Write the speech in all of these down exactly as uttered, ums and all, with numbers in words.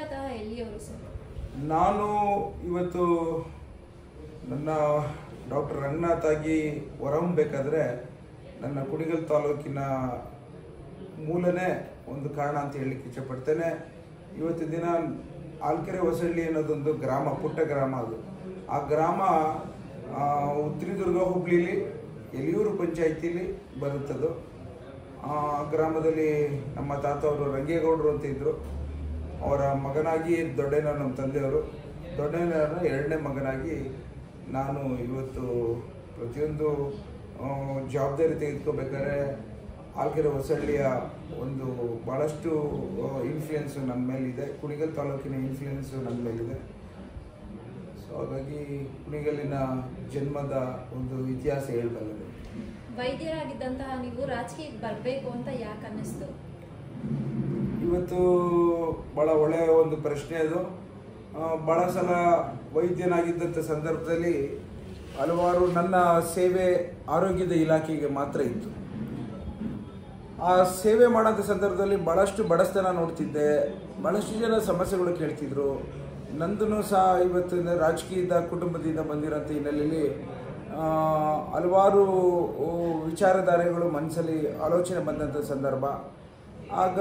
ಮೂಲತಃ ಎಲ್ಲಿಯವರು ಸರ್? ನಾನು ಇವತ್ತು ನನ್ನ ಡಾಕ್ಟರ್ ರಂಗನಾಥ್ ಆಗಿ ಹೊರಹೊಮ್ಮಬೇಕಾದ್ರೆ ನನ್ನ ಕುಣಿಗಲ್ ತಾಲೂಕಿನ ಮೂಲನೇ ಒಂದು ಕಾರಣ ಅಂತ ಹೇಳಲಿಕ್ಕೆ ಇಷ್ಟಪಡ್ತೇನೆ. ಇವತ್ತು ದಿನ ಆಲ್ಕೆರೆ ಹೊಸಳ್ಳಿ ಅನ್ನೋದೊಂದು ಗ್ರಾಮ, ಪುಟ್ಟ ಗ್ರಾಮ. ಅದು ಆ ಗ್ರಾಮ ಉತ್ತರದುರ್ಗ ಹುಬ್ಳಿಲಿ ಎಲಿಯೂರು ಪಂಚಾಯಿತಿಲಿ ಬರುತ್ತದು. ಆ ಗ್ರಾಮದಲ್ಲಿ ನಮ್ಮ ತಾತ ಅವರು ರಂಗೇಗೌಡರು ಅಂತ ಇದ್ದರು. ಅವರ ಮಗನಾಗಿ ದೊಡ್ಡಣ್ಣ, ನಮ್ಮ ತಂದೆಯವರು ದೊಡ್ಡಣ್ಣನ ಎರಡನೇ ಮಗನಾಗಿ ನಾನು ಇವತ್ತು ಪ್ರತಿಯೊಂದು ಜವಾಬ್ದಾರಿ ತೆಗೆದುಕೋಬೇಕಾದ್ರೆ ಆಲ್ಕೆರೆ ಹೊಸಳ್ಳಿಯ ಒಂದು ಭಾಳಷ್ಟು ಇನ್ಫ್ಲುಯೆನ್ಸು ನನ್ನ ಮೇಲಿದೆ, ಕುಣಿಗಲ್ ತಾಲೂಕಿನ ಇನ್ಫ್ಲುಯೆನ್ಸು ನನ್ನ ಮೇಲಿದೆ. ಸೊ ಹಾಗಾಗಿ ಕುಣಿಗಲ್ಲಿನ ಜನ್ಮದ ಒಂದು ಇತಿಹಾಸ ಹೇಳಬಲ್ಲದು. ವೈದ್ಯರಾಗಿದ್ದಂತಹ ನೀವು ರಾಜಕೀಯಕ್ಕೆ ಬರಬೇಕು ಅಂತ ಯಾಕೆ ಅನ್ನಿಸ್ತು? ಇವತ್ತು ಭಾಳ ಒಳ್ಳೆಯ ಒಂದು ಪ್ರಶ್ನೆ ಅದು. ಭಾಳ ಸಲ ವೈದ್ಯನಾಗಿದ್ದಂಥ ಸಂದರ್ಭದಲ್ಲಿ ಹಲವಾರು ನನ್ನ ಸೇವೆ ಆರೋಗ್ಯದ ಇಲಾಖೆಗೆ ಮಾತ್ರ ಇತ್ತು. ಆ ಸೇವೆ ಮಾಡೋಂಥ ಸಂದರ್ಭದಲ್ಲಿ ಭಾಳಷ್ಟು ಬಡಸ್ತನ ನೋಡ್ತಿದ್ದೆ, ಭಾಳಷ್ಟು ಜನ ಸಮಸ್ಯೆಗಳು ಕೇಳ್ತಿದ್ರು. ನಂದೂ ಸಹ ಇವತ್ತು ರಾಜಕೀಯದ ಕುಟುಂಬದಿಂದ ಬಂದಿರೋಂಥ ಹಿನ್ನೆಲೆಯಲ್ಲಿ ಹಲವಾರು ವಿಚಾರಧಾರೆಗಳು ಮನಸ್ಸಲ್ಲಿ ಆಲೋಚನೆ ಬಂದಂಥ ಸಂದರ್ಭ. ಆಗ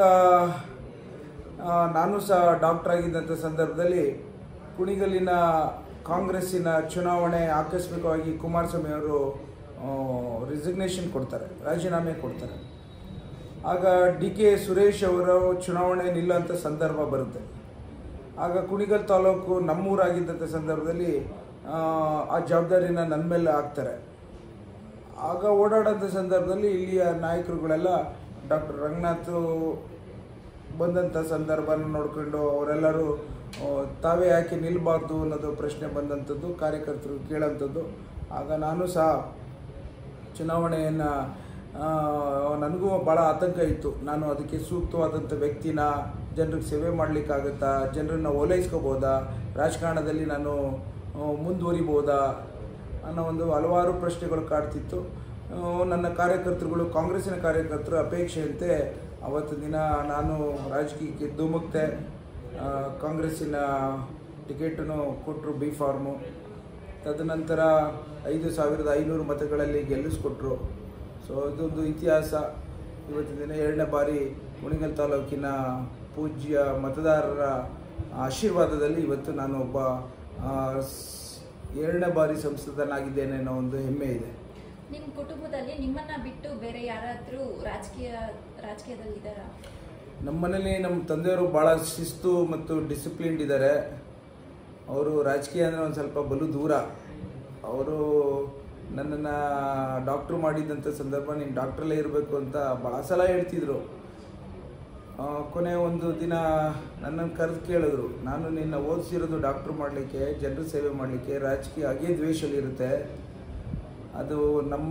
ನಾನು ಸಹ ಡಾಕ್ಟರ್ ಆಗಿದ್ದಂಥ ಸಂದರ್ಭದಲ್ಲಿ ಕುಣಿಗಲ್ಲಿನ ಕಾಂಗ್ರೆಸ್ಸಿನ ಚುನಾವಣೆ ಆಕಸ್ಮಿಕವಾಗಿ ಕುಮಾರಸ್ವಾಮಿ ಅವರು ರಿಸಿಗ್ನೇಷನ್ ಕೊಡ್ತಾರೆ, ರಾಜೀನಾಮೆ ಕೊಡ್ತಾರೆ. ಆಗ ಡಿ ಕೆ ಸುರೇಶ್ ಅವರು ಚುನಾವಣೆ ನಿಲ್ಲೋಂಥ ಸಂದರ್ಭ ಬರುತ್ತೆ. ಆಗ ಕುಣಿಗಲ್ ತಾಲೂಕು ನಮ್ಮೂರಾಗಿದ್ದಂಥ ಸಂದರ್ಭದಲ್ಲಿ ಆ ಜವಾಬ್ದಾರಿನ ನನ್ನ ಮೇಲೆ ಹಾಕ್ತಾರೆ. ಆಗ ಓಡಾಡೋಂಥ ಸಂದರ್ಭದಲ್ಲಿ ಇಲ್ಲಿಯ ನಾಯಕರುಗಳೆಲ್ಲ ಡಾಕ್ಟರ್ ರಂಗನಾಥ್ ಬಂದಂಥ ಸಂದರ್ಭನ ನೋಡಿಕೊಂಡು ಅವರೆಲ್ಲರೂ ತಾವೇ ಯಾಕೆ ನಿಲ್ಲಬಾರ್ದು ಅನ್ನೋದು ಪ್ರಶ್ನೆ ಬಂದಂಥದ್ದು, ಕಾರ್ಯಕರ್ತರು ಕೇಳೋಂಥದ್ದು. ಆಗ ನಾನು ಸಹ ಚುನಾವಣೆಯನ್ನು ನನಗೂ ಭಾಳ ಆತಂಕ ಇತ್ತು. ನಾನು ಅದಕ್ಕೆ ಸೂಕ್ತವಾದಂಥ ವ್ಯಕ್ತಿನ, ಜನರಿಗೆ ಸೇವೆ ಮಾಡಲಿಕ್ಕಾಗತ್ತಾ, ಜನರನ್ನು ಓಲೈಸ್ಕೋಬೋದಾ, ರಾಜಕಾರಣದಲ್ಲಿ ನಾನು ಮುಂದುವರಿಬೋದಾ ಅನ್ನೋ ಒಂದು ಹಲವಾರು ಪ್ರಶ್ನೆಗಳು ಕಾಡ್ತಿತ್ತು. ನನ್ನ ಕಾರ್ಯಕರ್ತರುಗಳು, ಕಾಂಗ್ರೆಸ್ಸಿನ ಕಾರ್ಯಕರ್ತರು ಅಪೇಕ್ಷೆಯಂತೆ ಅವತ್ತು ದಿನ ನಾನು ರಾಜಕೀಯಕ್ಕೆ ಧುಮುಕ್ತೆ. ಕಾಂಗ್ರೆಸ್ಸಿನ ಟಿಕೆಟನ್ನು ಕೊಟ್ಟರು, ಬಿ ಫಾರ್ಮು. ತದನಂತರ ಐದು ಸಾವಿರದ ಐನೂರು ಮತಗಳಲ್ಲಿ ಗೆಲ್ಲಿಸ್ಕೊಟ್ರು. ಸೊ ಇದೊಂದು ಇತಿಹಾಸ. ಇವತ್ತು ದಿನ ಎರಡನೇ ಬಾರಿ ಕುಣಿಗಲ್ ತಾಲೂಕಿನ ಪೂಜ್ಯ ಮತದಾರರ ಆಶೀರ್ವಾದದಲ್ಲಿ ಇವತ್ತು ನಾನು ಒಬ್ಬ ಎರಡನೇ ಬಾರಿ ಸಂಸದನಾಗಿದ್ದೇನೆ ಅನ್ನೋ ಒಂದು ಹೆಮ್ಮೆ ಇದೆ. ನಿಮ್ಮ ಕುಟುಂಬದಲ್ಲಿ ನಿಮ್ಮನ್ನ ಬಿಟ್ಟು ಬೇರೆ ಯಾರಾದರೂ ರಾಜಕೀಯ ರಾಜಕೀಯದಲ್ಲಿದ್ದಾರಾ? ನಮ್ಮ ಮನೇಲಿ ನಮ್ಮ ತಂದೆಯವರು ಭಾಳ ಶಿಸ್ತು ಮತ್ತು ಡಿಸಿಪ್ಲಿನ್ಡ್ ಇದ್ದಾರೆ. ಅವರು ರಾಜಕೀಯ ಅಂದರೆ ಒಂದು ಸ್ವಲ್ಪ ಬಲು ದೂರ. ಅವರು ನನ್ನನ್ನು ಡಾಕ್ಟ್ರು ಮಾಡಿದ್ದಂಥ ಸಂದರ್ಭ ನೀನು ಡಾಕ್ಟ್ರಲ್ಲೇ ಇರಬೇಕು ಅಂತ ಭಾಳ ಸಲ ಹೇಳ್ತಿದ್ರು. ಕೊನೆ ಒಂದು ದಿನ ನನ್ನನ್ನು ಕರೆದು ಕೇಳಿದ್ರು, ನಾನು ನಿನ್ನ ಓದಿಸಿರೋದು ಡಾಕ್ಟ್ರು ಮಾಡಲಿಕ್ಕೆ, ಜನರ ಸೇವೆ ಮಾಡಲಿಕ್ಕೆ, ರಾಜಕೀಯ ಹಾಗೇ ದ್ವೇಷಲಿರುತ್ತೆ. ಅದು ನಮ್ಮ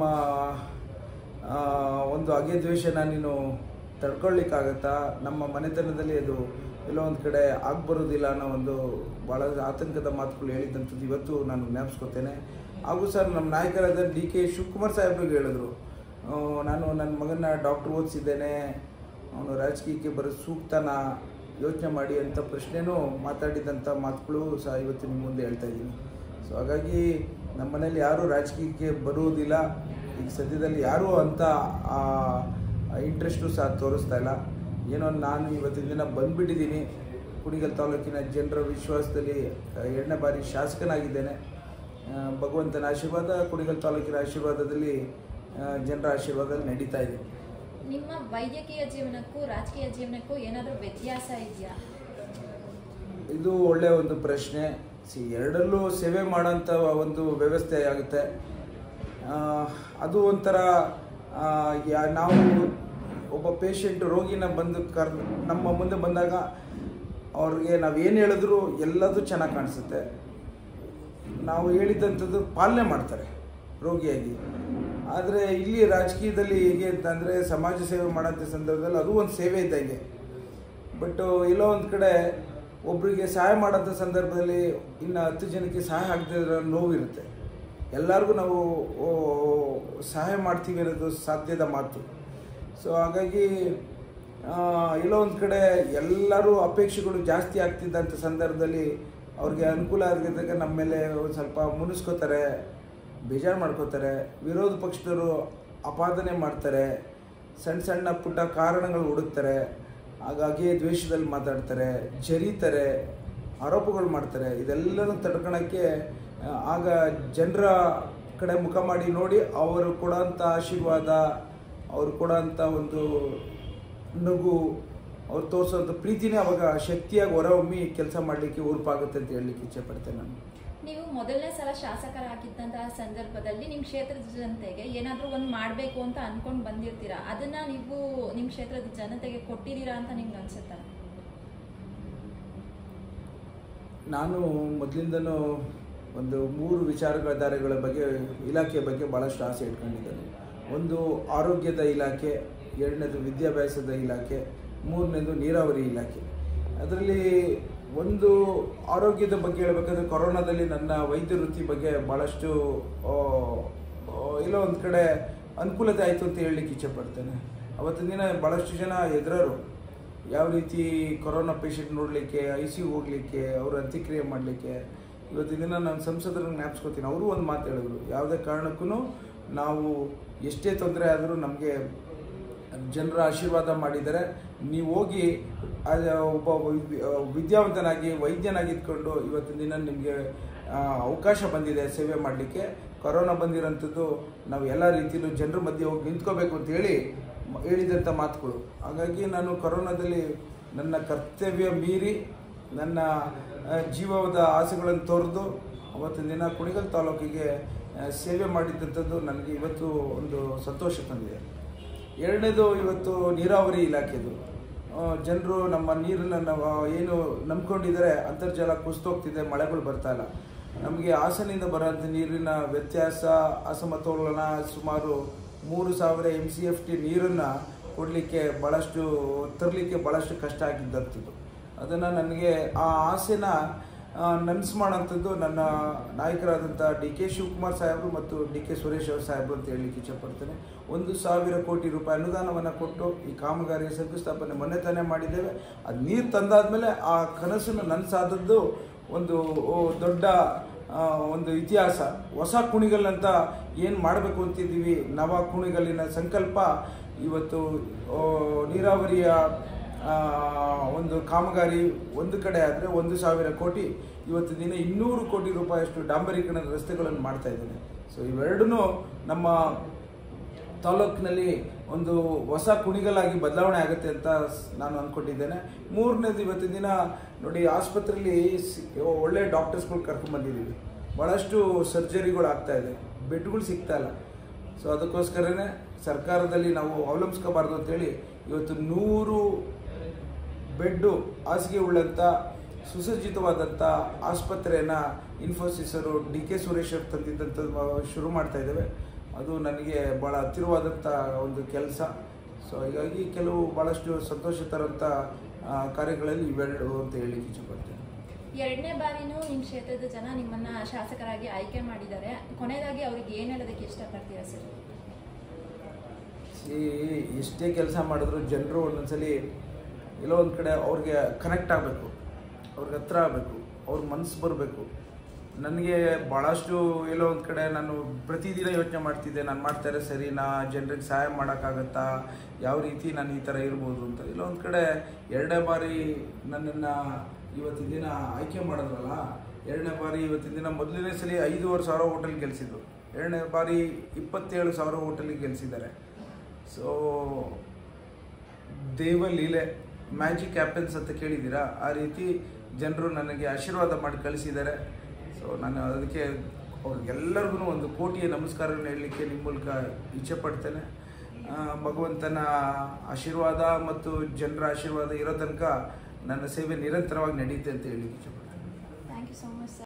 ಒಂದು ಹಾಗೆ ದ್ವೇಷನ ನೀನು ತಡ್ಕೊಳ್ಳಿಕ್ಕಾಗತ್ತಾ? ನಮ್ಮ ಮನೆತನದಲ್ಲಿ ಅದು ಎಲ್ಲೋ ಒಂದು ಕಡೆ ಆಗ್ಬರೋದಿಲ್ಲ ಅನ್ನೋ ಒಂದು ಭಾಳ ಆತಂಕದ ಮಾತುಗಳು ಹೇಳಿದ್ದಂಥದ್ದು ಇವತ್ತು ನಾನು ಜ್ಞಾಪಿಸ್ಕೊತೇನೆ. ಹಾಗೂ ಸರ್ ನಮ್ಮ ನಾಯಕರಾದ ಡಿ ಕೆ ಶಿವಕುಮಾರ್ ಸಾಹೇಬ್ರಿಗೆ ಹೇಳಿದ್ರು, ನಾನು ನನ್ನ ಮಗನ ಡಾಕ್ಟ್ರು ಓದಿಸಿದ್ದೇನೆ, ಅವನು ರಾಜಕೀಯಕ್ಕೆ ಬರೋ ಸೂಕ್ತನ ಯೋಚನೆ ಮಾಡಿ ಅಂತ ಪ್ರಶ್ನೆನೂ ಮಾತಾಡಿದಂಥ ಮಾತುಗಳು ಸಹ ಇವತ್ತು ನಿಮ್ಮ ಮುಂದೆ ಹೇಳ್ತಾ ಇದ್ದೀನಿ. ಸೊ ಹಾಗಾಗಿ ನಮ್ಮ ಮನೇಲಿ ಯಾರೂ ರಾಜಕೀಯಕ್ಕೆ ಬರುವುದಿಲ್ಲ. ಈಗ ಸದ್ಯದಲ್ಲಿ ಯಾರೂ ಅಂತ ಇಂಟ್ರೆಸ್ಟು ಸಹ ತೋರಿಸ್ತಾ ಇಲ್ಲ. ಏನೋ ನಾನು ಇವತ್ತಿನ ದಿನ ಬಂದುಬಿಟ್ಟಿದ್ದೀನಿ. ಕುಣಿಗಲ್ ತಾಲೂಕಿನ ಜನರ ವಿಶ್ವಾಸದಲ್ಲಿ ಎರಡನೇ ಬಾರಿ ಶಾಸಕನಾಗಿದ್ದೇನೆ. ಭಗವಂತನ ಆಶೀರ್ವಾದ, ಕುಣಿಗಲ್ ತಾಲೂಕಿನ ಆಶೀರ್ವಾದದಲ್ಲಿ, ಜನರ ಆಶೀರ್ವಾದದಲ್ಲಿ ನಡೀತಾ ಇದೆ. ನಿಮ್ಮ ವೈದ್ಯಕೀಯ ಜೀವನಕ್ಕೂ ರಾಜಕೀಯ ಜೀವನಕ್ಕೂ ಏನಾದರೂ ವ್ಯತ್ಯಾಸ ಇದೆಯಾ? ಇದು ಒಳ್ಳೆಯ ಒಂದು ಪ್ರಶ್ನೆ. ಸಿ ಎರಡಲ್ಲೂ ಸೇವೆ ಮಾಡೋಂಥ ಒಂದು ವ್ಯವಸ್ಥೆ ಆಗುತ್ತೆ. ಅದು ಒಂಥರ ಯಾ ನಾವು ಒಬ್ಬ ಪೇಷಂಟ್ ರೋಗಿನ ಬಂದು ಕರ್ ನಮ್ಮ ಮುಂದೆ ಬಂದಾಗ ಅವ್ರಿಗೆ ನಾವು ಏನು ಹೇಳಿದ್ರು ಎಲ್ಲದೂ ಚೆನ್ನಾಗಿ ಕಾಣಿಸುತ್ತೆ. ನಾವು ಹೇಳಿದಂಥದ್ದು ಪಾಲನೆ ಮಾಡ್ತಾರೆ ರೋಗಿಯಾಗಿ. ಆದರೆ ಇಲ್ಲಿ ರಾಜಕೀಯದಲ್ಲಿ ಹೇಗೆ ಅಂತಂದರೆ ಸಮಾಜ ಸೇವೆ ಮಾಡೋಂಥ ಸಂದರ್ಭದಲ್ಲಿ ಅದು ಒಂದು ಸೇವೆ ಇದ್ದಂಗೆ. ಬಟ್ ಎಲ್ಲೋ ಒಂದು ಕಡೆ ಒಬ್ಬರಿಗೆ ಸಹಾಯ ಮಾಡೋಂಥ ಸಂದರ್ಭದಲ್ಲಿ ಇನ್ನು ಹತ್ತು ಜನಕ್ಕೆ ಸಹಾಯ ಆಗದೇ ಇರೋ ನೋವಿರುತ್ತೆ. ಎಲ್ಲರಿಗೂ ನಾವು ಸಹಾಯ ಮಾಡ್ತೀವಿ ಅನ್ನೋದು ಸಾಧ್ಯದ ಮಾತು. ಸೊ ಹಾಗಾಗಿ ಎಲ್ಲೋ ಒಂದು ಕಡೆ ಎಲ್ಲರೂ ಅಪೇಕ್ಷೆಗಳು ಜಾಸ್ತಿ ಆಗ್ತಿದ್ದಂಥ ಸಂದರ್ಭದಲ್ಲಿ ಅವ್ರಿಗೆ ಅನುಕೂಲ ಆಗಿದ್ದಾಗ ನಮ್ಮ ಮೇಲೆ ಒಂದು ಸ್ವಲ್ಪ ಮುನಿಸ್ಕೋತಾರೆ, ಬೇಜಾರು ಮಾಡ್ಕೋತಾರೆ. ವಿರೋಧ ಪಕ್ಷದವರು ಅಪಾದನೆ ಮಾಡ್ತಾರೆ, ಸಣ್ಣ ಸಣ್ಣ ಪುಟ್ಟ ಕಾರಣಗಳು ಹುಡುಕ್ತಾರೆ, ಹಾಗಾಗಿ ದ್ವೇಷದಲ್ಲಿ ಮಾತಾಡ್ತಾರೆ, ಜರೀತಾರೆ, ಆರೋಪಗಳು ಮಾಡ್ತಾರೆ. ಇದೆಲ್ಲನೂ ತಡ್ಕೊಳಕ್ಕೆ ಆಗ ಜನರ ಕಡೆ ಮುಖ ಮಾಡಿ ನೋಡಿ ಅವರು ಕೊಡೋಂಥ ಆಶೀರ್ವಾದ, ಅವರು ಕೊಡೋಂಥ ಒಂದು ನಗು, ಅವ್ರು ತೋರಿಸೋಂಥ ಪ್ರೀತಿನೇ ಅವಾಗ ಶಕ್ತಿಯಾಗಿ ಹೊರಹೊಮ್ಮಿ ಕೆಲಸ ಮಾಡಲಿಕ್ಕೆ ಉರುಪಾಗುತ್ತೆ ಅಂತ ಹೇಳಲಿಕ್ಕೆ ಇಚ್ಛೆಪಡ್ತೇನೆ ನಾನು. ನೀವು ಮೊದಲನೇ ಸಲ ಶಾಸಕರಾಗಿದ್ದಂತಹ ಸಂದರ್ಭದಲ್ಲಿ ನಿಮ್ಮ ಕ್ಷೇತ್ರದ ಜನತೆಗೆ ಏನಾದರೂ ಒಂದು ಮಾಡಬೇಕು ಅಂತ ಅನ್ಕೊಂಡು ಬಂದಿರ್ತೀರಾ, ಅದನ್ನ ನೀವು ನಿಮ್ಮ ಕ್ಷೇತ್ರದ ಜನತೆಗೆ ಕೊಟ್ಟಿದ್ದೀರಾ ಅಂತ ನಿಮ್ಗೆ ಅನ್ಸುತ್ತಾ? ನಾನು ಮೊದಲಿಂದನೂ ಒಂದು ಮೂರು ವಿಚಾರಗಳ ಧಾರೆಗಳ ಬಗ್ಗೆ, ಇಲಾಖೆಯ ಬಗ್ಗೆ ಭಾಳಷ್ಟು ಆಸೆ ಇಟ್ಕೊಂಡಿದ್ದೇನೆ. ಒಂದು ಆರೋಗ್ಯದ ಇಲಾಖೆ, ಎರಡನೇದು ವಿದ್ಯಾಭ್ಯಾಸದ ಇಲಾಖೆ, ಮೂರನೇದು ನೀರಾವರಿ ಇಲಾಖೆ. ಅದರಲ್ಲಿ ಒಂದು ಆರೋಗ್ಯದ ಬಗ್ಗೆ ಹೇಳಬೇಕಾದ್ರೆ ಕೊರೋನಾದಲ್ಲಿ ನನ್ನ ವೈದ್ಯ ವೃತ್ತಿ ಬಗ್ಗೆ ಭಾಳಷ್ಟು ಎಲ್ಲೋ ಒಂದು ಕಡೆ ಅನುಕೂಲತೆ ಆಯಿತು ಅಂತ ಹೇಳಲಿಕ್ಕೆ ಇಚ್ಛೆಪಡ್ತೇನೆ. ಅವತ್ತಿನ ದಿನ ಭಾಳಷ್ಟು ಜನ ಎದುರರು ಯಾವ ರೀತಿ ಕೊರೋನಾ ಪೇಷಂಟ್ ನೋಡಲಿಕ್ಕೆ, ಐ ಸಿ ಯು ಹೋಗಲಿಕ್ಕೆ, ಅವರು ಅಂತ್ಯಕ್ರಿಯೆ ಮಾಡಲಿಕ್ಕೆ. ಇವತ್ತಿನ ದಿನ ನಾನು ಸಂಸದರನ್ನು ಜ್ಞಾಪಿಸ್ಕೊತೀನಿ. ಅವರು ಒಂದು ಮಾತು ಹೇಳಿದ್ರು, ಯಾವುದೇ ಕಾರಣಕ್ಕೂ ನಾವು ಎಷ್ಟೇ ತೊಂದರೆ ಆದರೂ ನಮಗೆ ಜನರ ಆಶೀರ್ವಾದ ಮಾಡಿದರೆ ನೀವು ಹೋಗಿ ಒಬ್ಬ ವಿದ್ಯಾವಂತನಾಗಿ ವೈದ್ಯನಾಗಿ ಇದ್ಕೊಂಡು ಇವತ್ತಿನ ದಿನ ನಿಮಗೆ ಅವಕಾಶ ಬಂದಿದೆ ಸೇವೆ ಮಾಡಲಿಕ್ಕೆ. ಕೊರೋನಾ ಬಂದಿರೋಂಥದ್ದು ನಾವು ಎಲ್ಲ ರೀತಿಯಲ್ಲೂ ಜನರ ಮಧ್ಯೆ ಹೋಗಿ ನಿಂತ್ಕೋಬೇಕು ಅಂತ ಹೇಳಿ ಹೇಳಿದಂಥ ಮಾತುಗಳು. ಹಾಗಾಗಿ ನಾನು ಕೊರೋನಾದಲ್ಲಿ ನನ್ನ ಕರ್ತವ್ಯ ಮೀರಿ ನನ್ನ ಜೀವದ ಆಸೆಗಳನ್ನು ತೊರೆದು ಅವತ್ತಿನ ದಿನ ಕುಣಿಗಲ್ ತಾಲೂಕಿಗೆ ಸೇವೆ ಮಾಡಿದ್ದಂಥದ್ದು ನನಗೆ ಇವತ್ತು ಒಂದು ಸಂತೋಷ ತಂದಿದೆ. ಎರಡನೇದು ಇವತ್ತು ನೀರಾವರಿ ಇಲಾಖೆದು. ಜನರು ನಮ್ಮ ನೀರನ್ನು ನಾವು ಏನು ನಂಬ್ಕೊಂಡಿದ್ದಾರೆ, ಅಂತರ್ಜಲ ಕುಸಿತೋಗ್ತಿದೆ, ಮಳೆಗಳು ಬರ್ತಾ ಇಲ್ಲ. ನಮಗೆ ಹಾಸನಿಂದ ಬರೋಂಥ ನೀರಿನ ವ್ಯತ್ಯಾಸ, ಅಸಮತೋಲನ ಸುಮಾರು ಮೂರು ಸಾವಿರ ಎಮ್ ಸಿ ಎಫ್ ಟಿ ನೀರನ್ನು ಕೊಡಲಿಕ್ಕೆ ಭಾಳಷ್ಟು ತರಲಿಕ್ಕೆ ಭಾಳಷ್ಟು ಕಷ್ಟ ಆಗಿದ್ದಂಥದ್ದು. ಅದನ್ನು ನನಗೆ ಆ ಆಸೆನ ನನಸು ಮಾಡೋಂಥದ್ದು ನನ್ನ ನಾಯಕರಾದಂಥ ಡಿ ಕೆ ಶಿವಕುಮಾರ್ ಸಾಹೇಬರು ಮತ್ತು ಡಿ ಕೆ ಸುರೇಶ್ ಅವರು ಸಾಹೇಬರು ಅಂತ ಹೇಳಲಿಕ್ಕೆ ಇಚ್ಛೆಪಡ್ತೇನೆ. ಒಂದು ಸಾವಿರ ಕೋಟಿ ರೂಪಾಯಿ ಅನುದಾನವನ್ನು ಕೊಟ್ಟು ಈ ಕಾಮಗಾರಿಯ ಶಂಕುಸ್ಥಾಪನೆ ಮೊನ್ನೆ ತಾನೇ ಮಾಡಿದ್ದೇವೆ. ಅದು ನೀರು ತಂದಾದಮೇಲೆ ಆ ಕನಸನ್ನು ನನಸಾದದ್ದು ಒಂದು ದೊಡ್ಡ ಒಂದು ಇತಿಹಾಸ. ಹೊಸ ಕುಣಿಗಲ್ ಅಂತ ಏನು ಮಾಡಬೇಕು ಅಂತಿದ್ದೀವಿ, ನವ ಕುಣಿಗಲ್ಲಿನ ಸಂಕಲ್ಪ ಇವತ್ತು ನೀರಾವರಿಯ ಒಂದು ಕಾಮಗಾರಿ ಒಂದು ಕಡೆ ಆದರೆ ಒಂದು ಸಾವಿರ ಕೋಟಿ, ಇವತ್ತು ದಿನ ಇನ್ನೂರು ಕೋಟಿ ರೂಪಾಯಿಯಷ್ಟು ಡಾಂಬರೀಕರಣದ ರಸ್ತೆಗಳನ್ನು ಮಾಡ್ತಾ ಇದ್ದೇನೆ. ಸೊ ಇವೆರಡೂ ನಮ್ಮ ತಾಲೂಕಿನಲ್ಲಿ ಒಂದು ಹೊಸ ಕುಣಿಗಲಾಗಿ ಬದಲಾವಣೆ ಆಗುತ್ತೆ ಅಂತ ನಾನು ಅಂದ್ಕೊಂಡಿದ್ದೇನೆ. ಮೂರನೇದು ಇವತ್ತಿನ ದಿನ ನೋಡಿ, ಆಸ್ಪತ್ರೆಯಲ್ಲಿ ಒಳ್ಳೆ ಡಾಕ್ಟರ್ಸ್ಗಳು ಕರ್ಕೊಂಡ್ಬಂದಿದ್ದೀವಿ. ಭಾಳಷ್ಟು ಸರ್ಜರಿಗಳು ಆಗ್ತಾಯಿದೆ, ಬೆಡ್ಗಳು ಸಿಗ್ತಾ ಇಲ್ಲ. ಸೊ ಅದಕ್ಕೋಸ್ಕರನೇ ಸರ್ಕಾರದಲ್ಲಿ ನಾವು ಅವಲಂಬಿಸ್ಕೋಬಾರ್ದು ಅಂತೇಳಿ ಇವತ್ತು ನೂರು ಬೆಡ್ಡು ಹಾಸಿಗೆ ಉಳ್ಳಂಥ ಸುಸಜ್ಜಿತವಾದಂಥ ಆಸ್ಪತ್ರೆಯನ್ನು ಇನ್ಫೋಸಿಸರು ಡಿ ಕೆ ಸುರೇಶ್ ಅವರು ತಂದಿದ್ದಂಥದ್ದು ಶುರು ಮಾಡ್ತಾ ಇದ್ದೇವೆ. ಅದು ನನಗೆ ಭಾಳ ಹತ್ತಿರವಾದಂಥ ಒಂದು ಕೆಲಸ. ಸೊ ಹೀಗಾಗಿ ಕೆಲವು ಭಾಳಷ್ಟು ಸಂತೋಷ ತರೋಂಥ ಕಾರ್ಯಗಳಲ್ಲಿ ಇವೆರಡು ಅಂತ ಹೇಳಲಿಕ್ಕೆ ಇಷ್ಟಪಡ್ತೇನೆ. ಎರಡನೇ ಬಾರಿನೂ ನಿಮ್ಮ ಕ್ಷೇತ್ರದ ಜನ ನಿಮ್ಮನ್ನು ಶಾಸಕರಾಗಿ ಆಯ್ಕೆ ಮಾಡಿದ್ದಾರೆ. ಕೊನೆಯದಾಗಿ ಅವ್ರಿಗೆ ಏನು ಹೇಳೋದಕ್ಕೆ ಇಷ್ಟಪಡ್ತೀರಾ ಸರ್? ಈ ಎಷ್ಟೇ ಕೆಲಸ ಮಾಡಿದ್ರು ಜನರು ಒಂದೊಂದ್ಸಲಿ ಎಲ್ಲೋ ಒಂದು ಕಡೆ ಅವ್ರಿಗೆ ಕನೆಕ್ಟ್ ಆಗಬೇಕು, ಅವ್ರಿಗೆ ಹತ್ರ ಆಗಬೇಕು, ಅವ್ರ ಮನಸ್ಸು ಬರಬೇಕು. ನನಗೆ ಭಾಳಷ್ಟು ಎಲ್ಲೋ ಒಂದು ಕಡೆ ನಾನು ಪ್ರತಿದಿನ ಯೋಚನೆ ಮಾಡ್ತಿದ್ದೆ, ನಾನು ಮಾಡ್ತಾರೆ ಸರಿ, ನಾ ಜನರಿಗೆ ಸಹಾಯ ಮಾಡೋಕ್ಕಾಗತ್ತಾ, ಯಾವ ರೀತಿ ನಾನು ಈ ಥರ ಇರ್ಬೋದು ಅಂತ. ಎಲ್ಲೋ ಒಂದು ಕಡೆ ಎರಡನೇ ಬಾರಿ ನನ್ನನ್ನು ಇವತ್ತಿನ ದಿನ ಆಯ್ಕೆ ಮಾಡಿದ್ರಲ್ಲ, ಎರಡನೇ ಬಾರಿ ಇವತ್ತಿನ ದಿನ ಮೊದಲನೇ ಸಲ ಐದೂವರೆ ಸಾವಿರ ಹೋಟೆಲ್ ಗೆಲ್ಲಿಸಿದ್ರು, ಎರಡನೇ ಬಾರಿ ಇಪ್ಪತ್ತೇಳು ಸಾವಿರ ಹೋಟೆಲಿಗೆ ಗೆಲ್ಲಿಸಿದ್ದಾರೆ. ಸೊ ದೇವ ಲೀಲೆ, ಮ್ಯಾಜಿಕ್ ಹ್ಯಾಪನ್ಸ್ ಅಂತ ಕೇಳಿದ್ದೀರಾ, ಆ ರೀತಿ ಜನರು ನನಗೆ ಆಶೀರ್ವಾದ ಮಾಡಿ ಕಳಿಸಿದ್ದಾರೆ. ಸೊ ನಾನು ಅದಕ್ಕೆ ಅವ್ರಿಗೆಲ್ಲರಿಗೂ ಒಂದು ಕೋಟಿಯ ನಮಸ್ಕಾರವನ್ನು ಹೇಳಲಿಕ್ಕೆ ನಿಮ್ಮ ಮೂಲಕ ಇಚ್ಛೆಪಡ್ತೇನೆ. ಭಗವಂತನ ಆಶೀರ್ವಾದ ಮತ್ತು ಜನರ ಆಶೀರ್ವಾದ ಇರೋ ತನಕ ನನ್ನ ಸೇವೆ ನಿರಂತರವಾಗಿ ನಡೆಯುತ್ತೆ ಅಂತ ಹೇಳಲಿಕ್ಕೆ ಇಚ್ಛೆಪಡ್ತೇನೆ. Thank you so much sir.